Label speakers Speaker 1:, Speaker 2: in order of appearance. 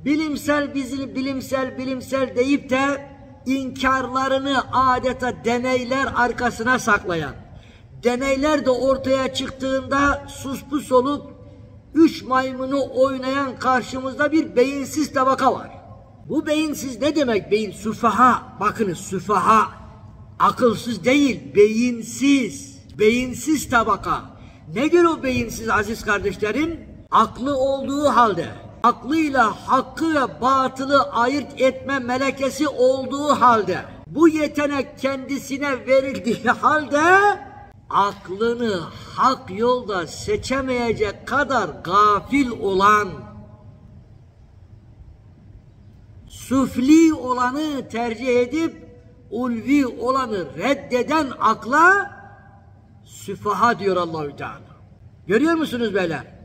Speaker 1: bilimsel deyip de inkarlarını adeta deneyler arkasına saklayan, deneyler de ortaya çıktığında suspus olup üç maymunu oynayan karşımızda bir beyinsiz tabaka var. Bu beyinsiz ne demek? Beyin, süfaha. Bakınız, süfaha. Akılsız değil, beyinsiz. Beyinsiz tabaka. Nedir o beyinsiz aziz kardeşlerim? Aklı olduğu halde, aklıyla hakkı ve batılı ayırt etme melekesi olduğu halde, bu yetenek kendisine verildiği halde, aklını hak yolda seçemeyecek kadar gafil olan, süfli olanı tercih edip ulvi olanı reddeden akla süfaha diyor Allah-u Teala. Görüyor musunuz beyler?